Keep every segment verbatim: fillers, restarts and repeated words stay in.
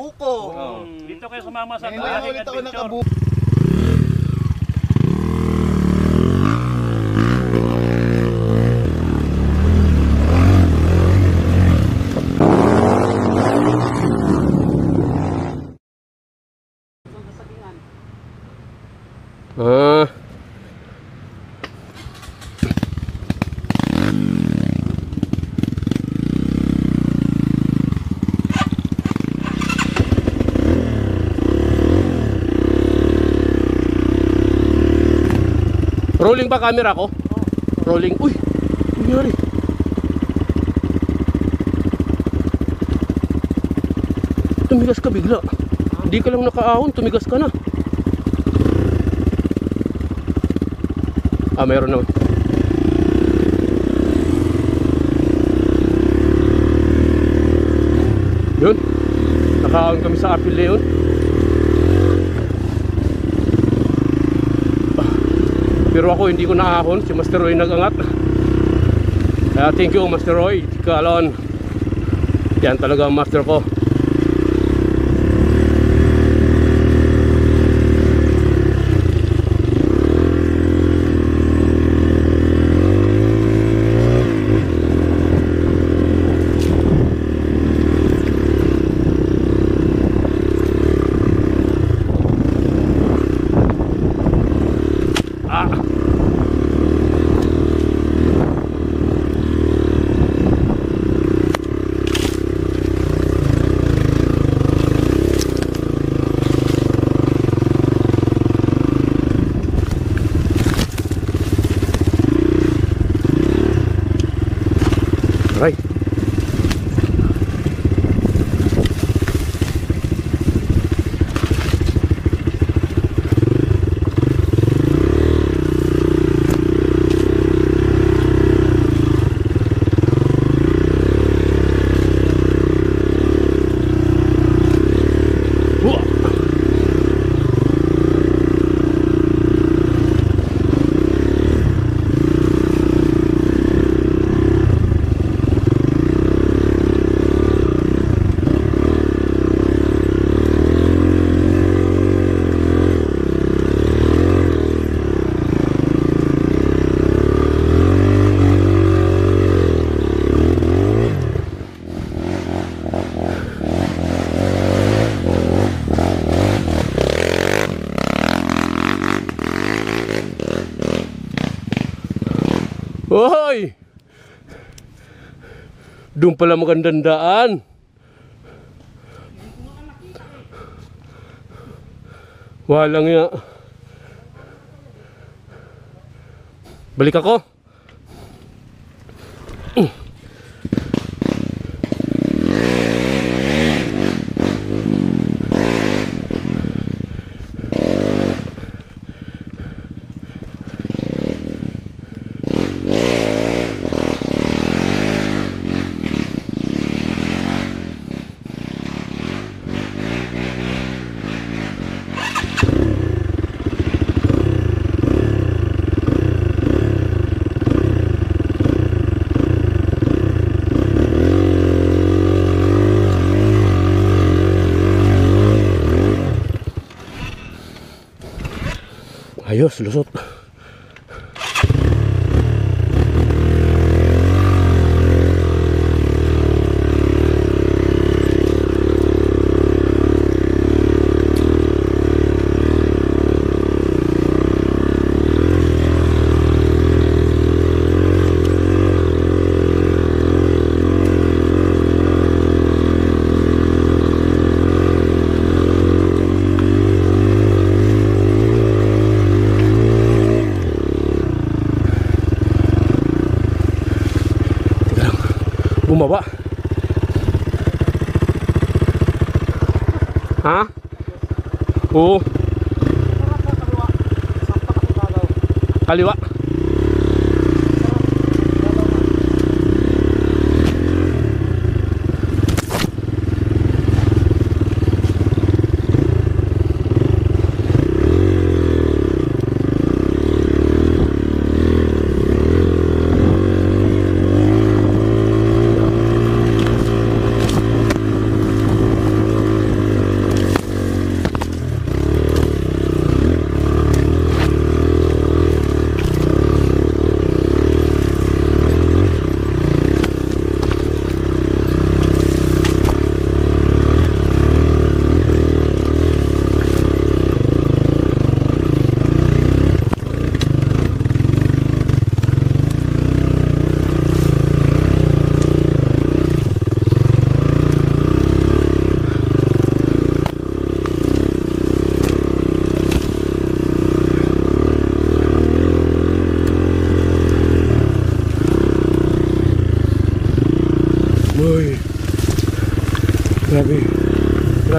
nakabuko. Oh. Dito kayo sumama sa Ngayon kayaking ulit ako adventure. nakabuko. Ah. Rolling ba camera ko? Rolling. Uy, nangyari. Tumigas ka bigla. Hindi ka lang nakaahon, tumigas ka na. Ah, mayroon naman. Yun. Nakaahon kami sa Apil Leon. Pero ako hindi ko naahon, si Master Roy nag-angat. Kaya thank you Master Roy, Kalon. Yan talaga ang master ko. Right. Hoy! Doon pala magandang daan. Walang ya. Balik ako. Ayos, lusot. Bumaba. Ha? Oo. Kaliwa.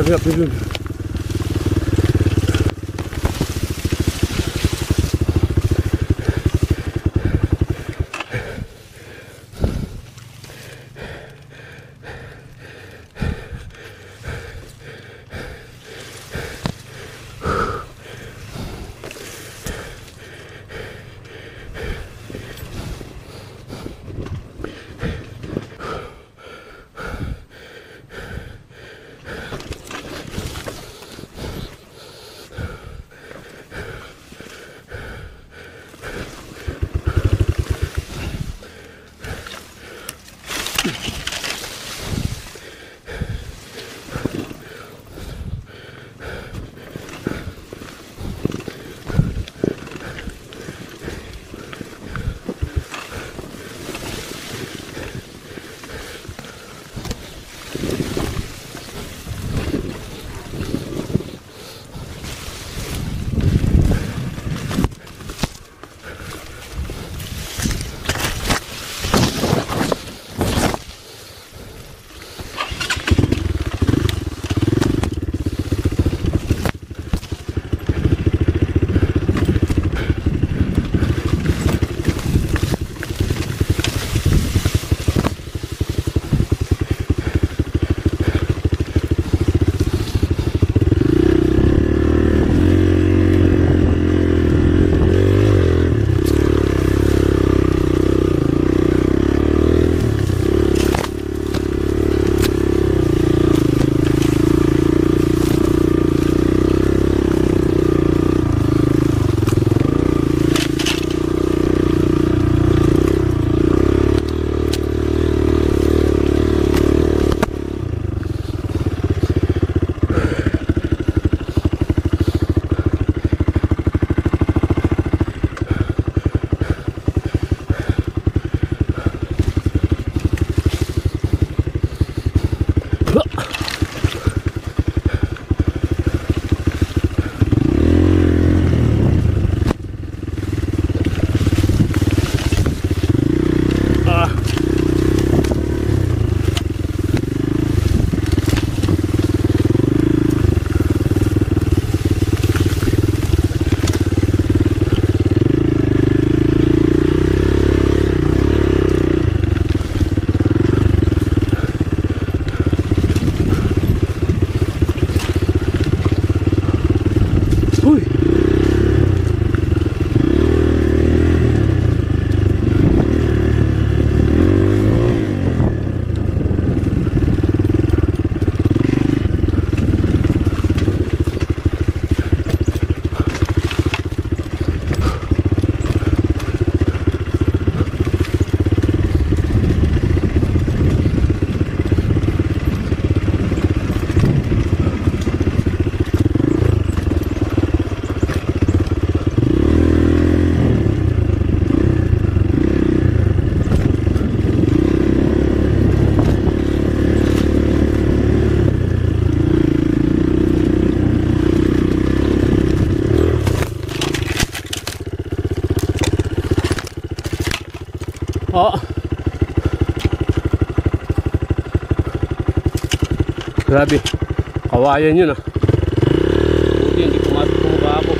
Grabe ako dun. Oh. Grabe. Kawayan yun ah. Buti hindi pumasok kumukha ako.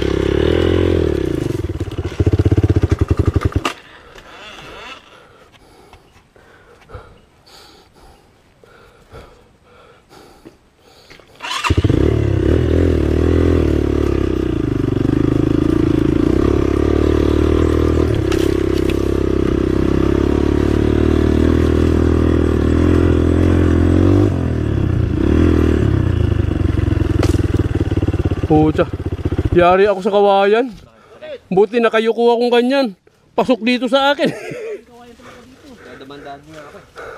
Pucha, yari ako sa kawayan. Buti nakayuko akong ganyan. Pasok dito sa akin. Dadamandaan niya ako.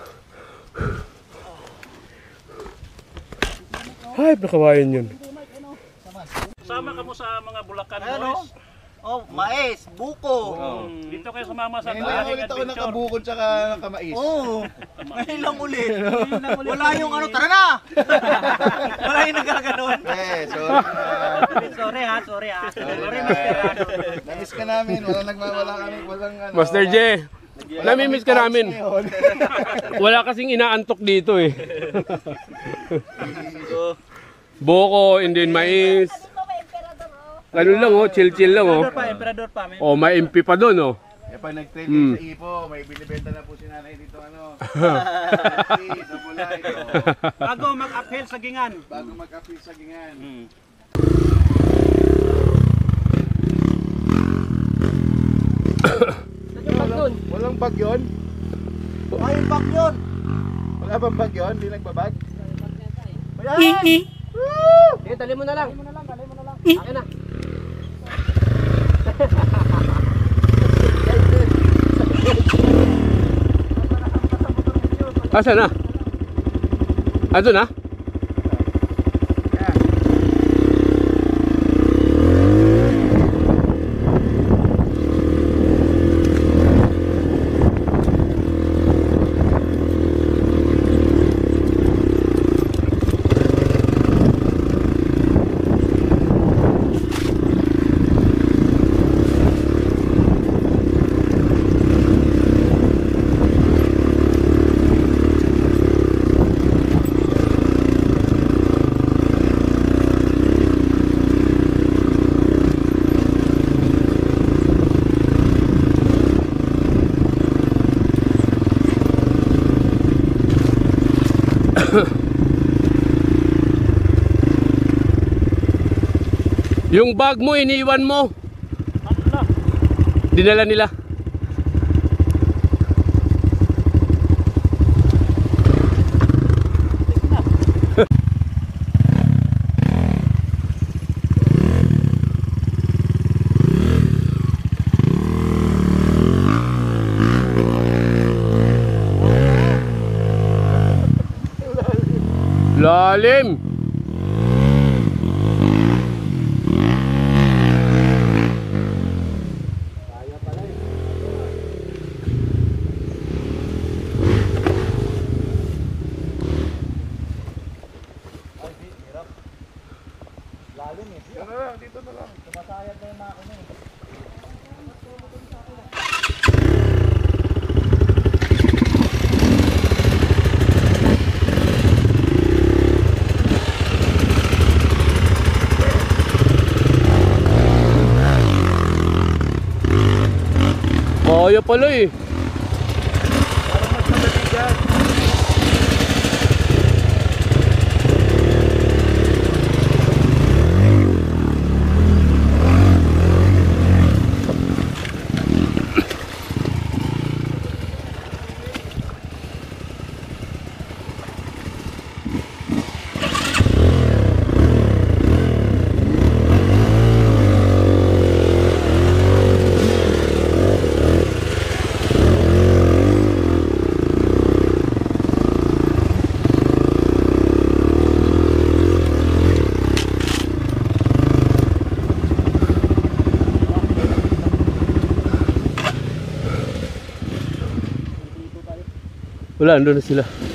Ay, nakawayan yun. Sama ka mo sa mga Bulacan Ano? boys. Oh, mais, buko. Hmm, Dito kayo sumama sa Ngayon lang kayaking ulit ako adventure. nakabukod tsaka nakamais. Oo. Ngayon lang ulit. Wala yung ano, tara na! Wala yung nagaganon. Eh, sorry. Sorry ha, sorry ha. Sorry Sorry, na. Mister Ano. Namiss ka namin. Walang nagmawala kami. Walang ano. Master J, namimiss ka namin. Ngayon. Wala kasing inaantok dito eh. buko, and then mais. Ganun lang oh, chill-chill lang oh. Emperador pa, emperador pa. May... Oh, may M P pa doon oh. Eh, pag nag-trade Hmm. sa Ipo, may binibenta na po si nanay dito, ano. Sa Bulay, oh. Bago mag-uphill sa gingan. Bago mag-appeal sa gingan. Hmm. Walang, walang bag yun? Ay, bag yun. Wala bang bag yun? Hindi nagbabag? Sige, dali mo na lang. Dali mo na lang, dali mo na lang. Akin na. Asan na? Ando na? Yung bag mo, iniwan mo. Dinala nila. Lalim. Kaya pala eh. Wala, andun na sila.